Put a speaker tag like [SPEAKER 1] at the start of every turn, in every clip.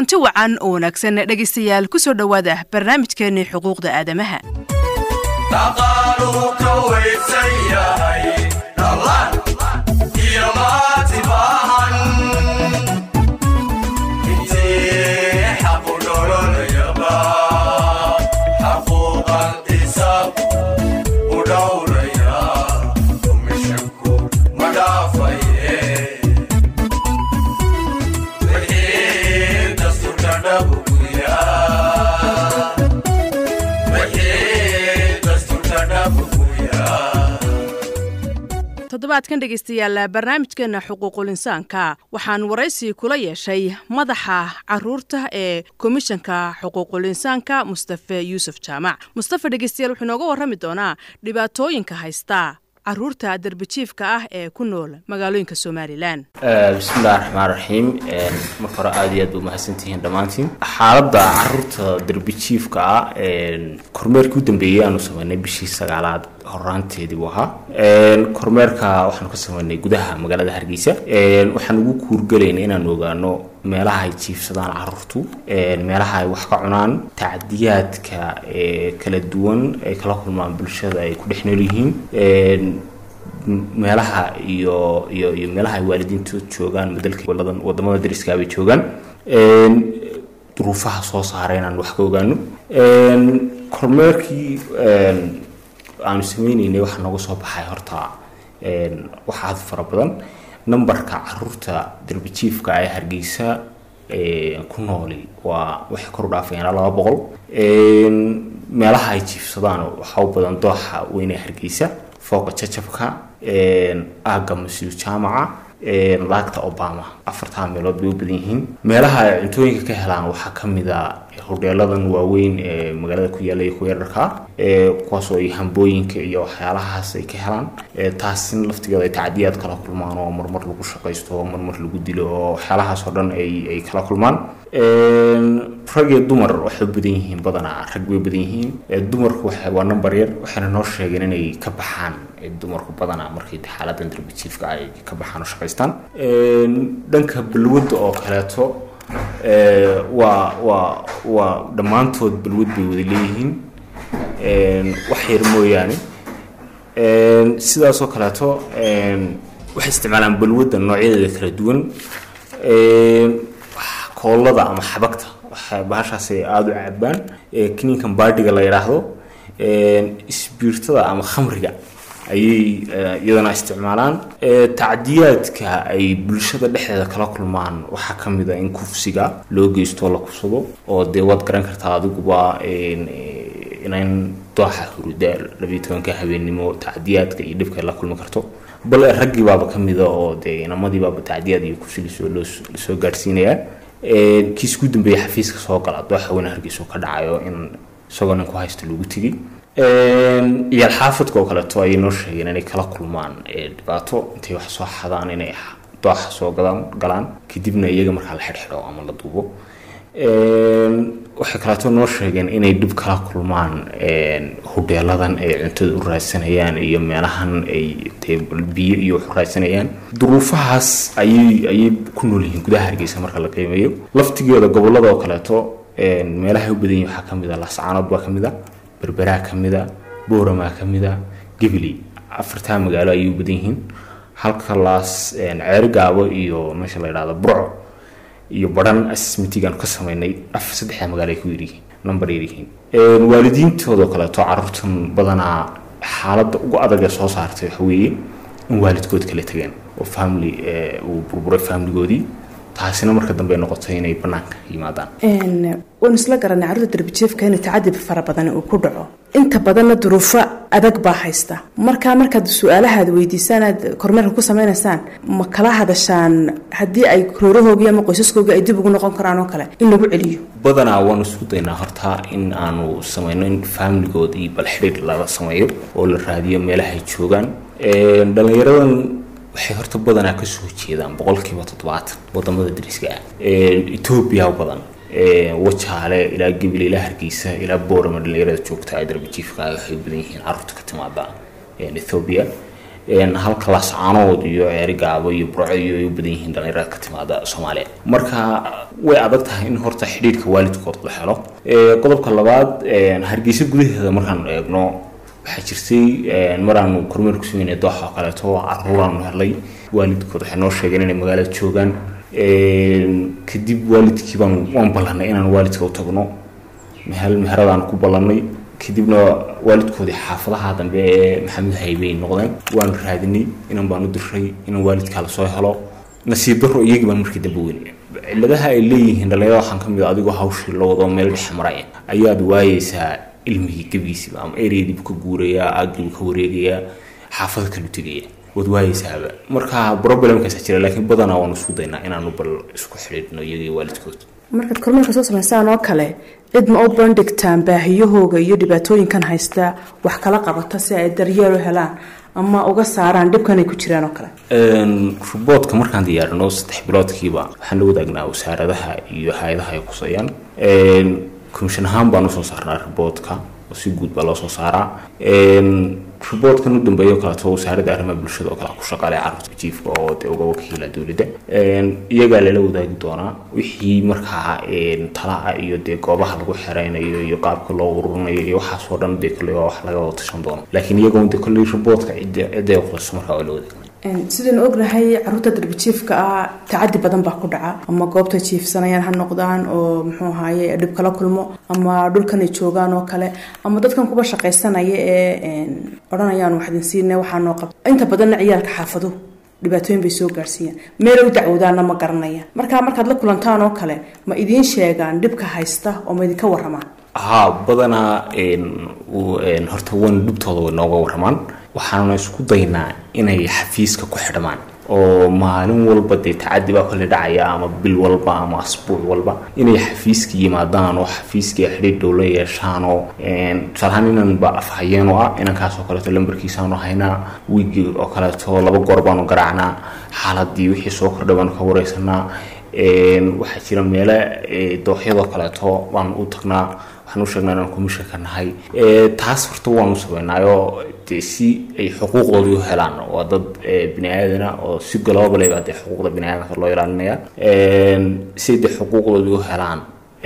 [SPEAKER 1] kulanti wacan oo wanaagsan dhageystayaal ku soo dhawaada barnaamijkeena xuquuqda aadamaha. toddobaadkan dhageystayaal barnaamijkeena xuquuqul insaanka waxaan waraysi kula yeeshay madaxa caruurta ee komishanka xuquuqul insaanka Mustafa Yusuf Jaamac. Mustafa dhageystayaal wuxuu nooga warrami doonaa dhibaatooyinka haysta caruurta darbijiifka ah ee ku nool magaalooyinka Soomaaliland.
[SPEAKER 2] Bismillahir Rahmaanir Rahiim. Marka aad iyo aad u mahadsantihiin dhamaantiin. Xaaladda caruurta darbijiifka ah kormeerkii u dambeeyay aanu sameynay bishii 9aad horaanteedii waxa kormeerka waxaan ka sameynay gudaha magaalada Hargeysa. Waxaan ugu kuurgaleynay inaan ogaano meelaha ay jiifsadaan caruurtu, meelaha ay wax ka cunaan, tacdiyaadka kala duwan ay kala kulmaan bulshada ay ku dhex nool yihiin, meelaha iyo meelaha ay waalidiintu joogaan dalka wadamada dariska ay joogaan, duruufaha soo saareen aan wax ka ogaano. Kormeerkii aan sameynay waxa nagu soo baxay horta waxa fara badan numberka caruurta darbijiifka ay Hargeysa ku nooli waa wax kor u dhaafayna 200. meelaha ay jiifsadaan waxa u badan dooxa weyn Hargeysa, fooqa Jajabka, aaga Mas'uul Jaamaca, laagta Obama. 4 meelood bay u badan yihiin. meelaha ay cuntooyinka ka helaan waxa kamid ah hoteeladan waaweyn ee magaalada ku yaala iyo kuweerarka kuwaas oo hambooyinka iyo waxyaalahaas ay ka helaan. taasina laftigeeda tacdiyaad kala kulmaan oo marmar lagu shaqaysto, marmar lagu dilo, waxyaalahaas oo dhan ay kala kulmaan. rag iyo dumar waxay badan yihiin, badanaa rag way badan yihiin. dumarku waa number yar, waxayna noo sheegeen inay ka baxaan dumarku badanaa markay xaaladdan darbijiifka ay ka baxaan oo shaqaystaan. dhanka balwada oo kaleeto waa dhamaantood balwad bay wada leeyihiin, wax yar mooyaane. sidaas oo kaleeto waxay isticmaalaan balwada noocyadeeda kala duwan. koolada ama xabagta waxa bahashaas ay aad u cabaan, kiniinkan baadhiga la yiraahdo, isbiirtada ama khamriga ayay iyadana isticmaalaan. tacdiyaadka ay bulshada dhexdeeda kala kulmaan waxa kamid ah in kufsiga loo geysto la kufsado oo deewad garan kartaa adiguba inaan dooxa hurda 12 habeenimo tacdiyaadka iyo dhibka la kulmi karto. bal ragii baaba kamid ah oo inamadii baaba tacdiyaad iyo kufsi soo gaarsiinaya. kiis ku dambeeyay xafiiska soo gala dooxa weyn Hargeysa ka dhacayo in isagoon ku haysto lagu tigi. iyo xaafadka oo kale ay noo sheegeen inay kala kulmaan dhibaato intay wax soo xadaan inay dooxa soo galaan kadibna iyaga marka la xidho ama la duubo. waxa kale noo sheegeen inay dib kala kulmaan hoteeladan ay cuntada u raadsanayaan iyo meelahan ay biyo iyo wax raadsanayaan. duruufahaas ayay ku nool yihiin gudaha Hargeysa marka la qiimeeyo. laftigeeda gobolada oo kale meelaha u badan waxa kamid ah Lascaanood baa kamid ah, Berbera kamid ah, Boorama kamid ah, Gibli. 4 magaalo ay u badan yihiin. halka laas Ceergaabo iyo meesha la yiraahdo Burco iyo baran assessmentigan ka sameynay 3 magaalo ay ku yiri number yiriin. waalidiintooda kale caruurtan badanaa xaaladda ugu adag soo saartay waxa weeye in waalidkood kala tageen oo family uu burburay family-goodii. taasina marka dambe noqotay inay banaanka yimaadaan.
[SPEAKER 1] waan isla garanay caruurta darbijiifka in tacadib fara badan uu ku dhaco, inta badan duruufo adag baa haysta. markaad su'aalahaad weydiisaan kormeerka ku sameeynaysan ma kala hadashaan haddii ay kororahooga ama qoysaskooga ay dib ugu noqon karaan oo kale in lagu celiyo.
[SPEAKER 2] badanaa waan isku daynaa horta in aanu sameyno in family-goodii bal xiriir laga sameeyo oo la raadiyo meelaha ay joogaan. dhalinyaradan waxay horta badanaa ka soo jeedaan 70% wadamada dariska ah. Ethiopia badan wajaale ilaa Gibli ilaa Hargeysa ilaa Boorama dhalinyarada joogta ay darbijiifka waxay badan yihiin caruurta ka timaada Ethiopia. halka laascaanood iyo ceerigaabo iyo burco iyo ay u badan yihiin dhalinyarada ka timaada Soomaaliya marka way adag tahay in horta xidhiidhka waalidkood la helo qodobka labaad Hargeysa gudaheeda markaan eegno waxaa jirtay maraan kormeer ku sameynay dooxa kaleeto caruuraan helay waalidkood waxay noo sheegeen inay magaalada joogaan kadib waalidkii waan ballanay inaan waalidka u tagno meheradaan ku ballanay kadibna waalidkoodii xaafadaha dambe ee Maxamed Haybey noqdeen waan raadinay inaan baan u diray inaan waalidka la soo helo nasiib daro iyagii baan markii dambe weyn ciladaha ay leeyihiin dhalinyarada waxaan ka mid ah adigoo hawshii loo wado meel dhex maray ayaad waayeysaa ilmihii gabiisiba ama ereydii ka guuraya aagii ka wareegaya xaafada kale u tagaya wad waayeysaa marka problemkaas jira laakiin badanaa waan isku daynaa inaan bal isku xiriirno iyagii waalidkood
[SPEAKER 1] markaad kormeerka soo samaysaan oo kale cid ma u bandhigtaan baahiyahooga iyo dhibaatooyinkan haysta wax kala qabata si ay daryeel u helaan ama uga saaraan dhibkan ay ku jiraan oo kale
[SPEAKER 2] ruboodka markaan diyaarino 3 biloodkiiba waxaan la wadaagnaa wasaaradaha iyo hay'adaha ay kusayaan commission ahaan baan u soo saarnaa ruboodka oo si guud baa loo soo saaraa ruboodkan u dambeeyo kala too wasaaradda arrimaha bulshada oo kala ku shaqaalay carruurta jiifka oo uga wakiila dawladda iyaga la wadaagi doonaa wixii markaa talaa iyo goobaha lagu xireynayo iyo qaabka loo ururinayo iyo waxa soo dhan kale wax laga wada tashan doono laakiin iyaga oo kale ruboodka cidda ku markaa oo la wadaagi
[SPEAKER 1] sideen ognahay carruurta darbijiifka ah tacadi badan baa ku dhaca ama goobta jiifsanayaan ha noqdaan oo muxuu ahaayay dhib kala kulmo ama dhulkan ay joogaan oo kale ama dadkan kuba shaqaysanaya ee oranayaan wax idin siinay waxa noo qab inta badan ciyaalka xaafado dhibaatooyin bay soo gaarsiiyaan meel u dacwadaan ma garanayaan markaad la kulantaan oo kale ma idin sheegaan dhibka haysta oo ma idinka waramaan
[SPEAKER 2] badana horta wan dhibtooda way nooga waramaan waxaana isku daynaa inay xafiiska ku xidhmaan oo maalin walba tacadi baa kale dhacaya ama bil walba ama asbuuc walba inay xafiiska yimaadaan oo xafiiska xidhiidh dhow la yeeshaan oo salahan inaan ba afhayeen oo inaan kaas oo kale lambarkiisa aan haynaa wiigi oo kale laba goor baan u garaacnaa xaaladii wixii soo kordhay baan ka wareysanaa waxa jira meelo dooxyada kale baan u tagnaa waxaan u sheegnaa inaan commission ka nahay taas horta waan u sameynaayo si ay xuquuqdooda u helaan waa dad bini'aadana oo si global ah xuquuqda bini'aadamka loo ilaalinaya si ay xuquuqdooda u helaan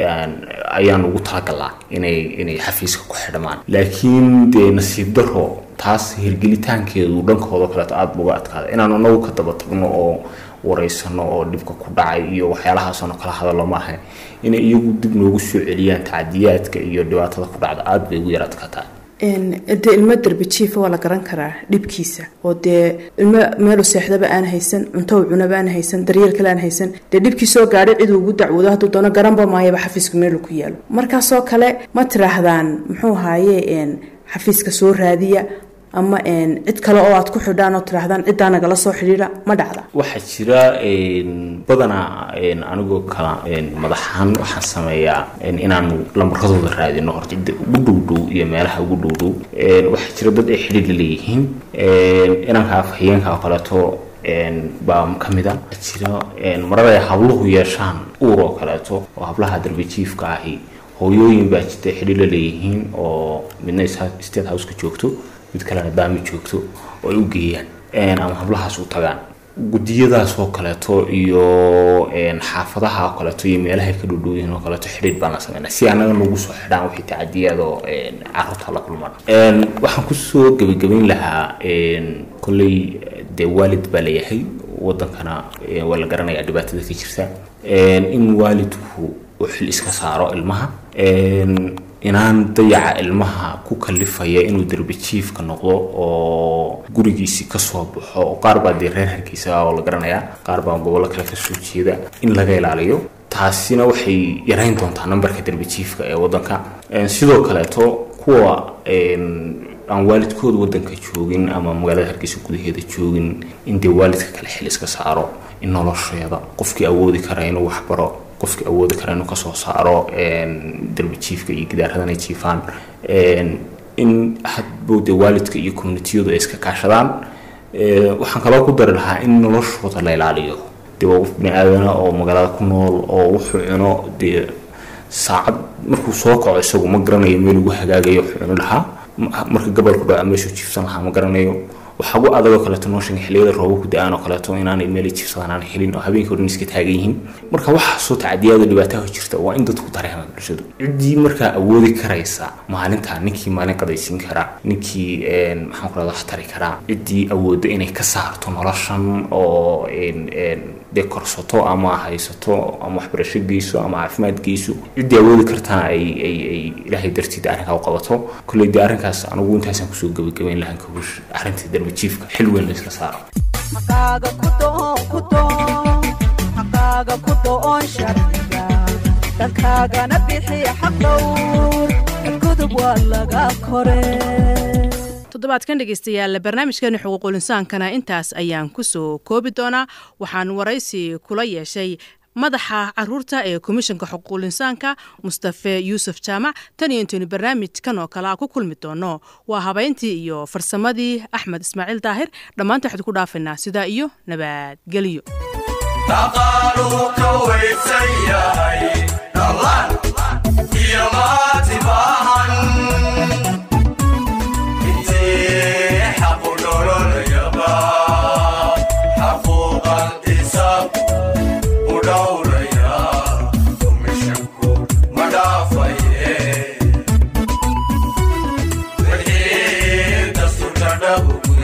[SPEAKER 2] ayaan ugu talagalnaa inay xafiiska ku xidhmaan laakiin nasiib daro taas hirgelitaankeedu dhankooda kale aad uga adkaada inaan anagu ka daba tagno oo wareysano oo dhibka ku dhacay iyo waxyaalahaas oo kala hadalo ma aha inay iyagu dib noogu soo celiyaan tacadiyaadka iyo dhibaatada ku dhacda aad bay ugu yaraadkataa
[SPEAKER 1] ilmo darbijiifa waa la garan karaa dhibkiisa oo ilmo meel seexdaba aan haysan cunto cunaba aan haysan daryeel kale aan haysan dhibkii soo gaadhay cid ugu dacwado hadduu doono garanba maayaba xafiiska meel ku yaalo markaasoo kale ma tiraahdaan muxuu haaye xafiiska soo raadiya ama cid kale oo aad ku xidhaan oo tiraahdaan ciddaa nagala soo xidhiidha ma dhacda
[SPEAKER 2] waxaa jira badanaa anigoo kala madaxaan waxaan sameeyaa inaan lambaradooda raadino horta cidda ugu dhow iyo meelaha ugu dhow waxaa jira dad ay xidhiidh leeyihiin inanka afhayeenka oo kaleeto baa ka mid ah jira marar ay habluhu yeeshaan uur oo kaleeto oo hablaha darbijiifka ahi hooyooyin baa jirta xidhiidh leeyihiin oo midna state house ka joogto mid kalena daami joogto oo ay u geeyaan ama hablahaas u tagaan gudiyadaas oo kaleeto iyo xaafadaha oo kaleeto iyo meelaha ka dhowdhowyihiin oo kaleeto xidhiidh baan la sameynaa si anaga nagu soo xidhaan wixii tacadiyada oo carruurta la kulmaan waxaan kusoo gebagabayn lahaa kolley waalid baa leeyahay wadankana waa la garanayaa dhibaatada ka jirta in waalidku uu xil iska saaro ilmaha inaan dayaca ilmaha ku kalifaya inuu darbijiifka noqdo oo gurigiisi ka soo baxo oo qaar baa reer Hargeysa oo la garanayaa qaar baa gobolka kale ka soo jeeda in laga ilaaliyo taasina waxay yareyn doontaa nambarka darbijiifka ee wadanka sidoo kale kuwa aan waalidkooda wadanka joogin ama magaalada Hargeysa gudaheeda joogin in waalidka kale xil iska saaro in nolosheeda qofkii awoodi kara inuu wax baro qofkii awoodi kara inuu ka soo saaro darbijiifka iyo gidaaradan ay jiifaan in hadba waalidka iyo community-yadu ay iska kaashadaan waxaan kaloo ku dari lahaa in noloshooda la ilaaliyo qof bini'aadana oo magaalada ku nool oo wuxuu cuno saacad markuu soo kaco isagu ma garanayo meel ugu hagaagayo wuxuu cuno lahaa marka gobolku dhaco meeshuu jiifsan lahaa ma garanayo waxa ugu adag oo kale nooshin xilliyada roobku da'aan oo kale inaan email jibsadaan aan helin oo habeenkii hore iska taagan yihiin marka waxa soo tacadiyada dhibaatada jirta waa in dadku dareemaan bulshadu cidii marka awoodi karaysa maalinta ninkii maalin qadaysin kara ninkii maxaan ku radaa xatari kara cidii awoodo inay ka saarto noloshan oo de korsato ama haysato ama waxbarasho geyso ama caafimaad geyso cidii awoodi kartaa ay ilaahay dartiida arrinka u qabato kulli arrinkaas anigu intaasan kusoo gabagabeyn lahaan ka bush arrinta darbijiifka xil weyn la isla saaro
[SPEAKER 3] xaqaaga ku doon sharciga dadkaagana bixi xaq dhowr gudub waa laga koree
[SPEAKER 1] toddobaadkan dhegeystayaal barnaamijkeena xuquuqul insaankana intaas ayaan ku soo koobi doonaa waxaan waraysi kula yeeshay madaxa caruurta ee komishanka xuquuqul insaanka Mustafa Yusuf Jaamac tan iyo intii barnaamijkan oo kala ku kulmi doono waa habeyntii iyo farsamadii Axmed Ismaaciil Daahir dhamaantii waxaan ku dhaafinaa sida iyo nabad galiyo
[SPEAKER 4] taqaluka waysayahay dallan iyo maatibahan Double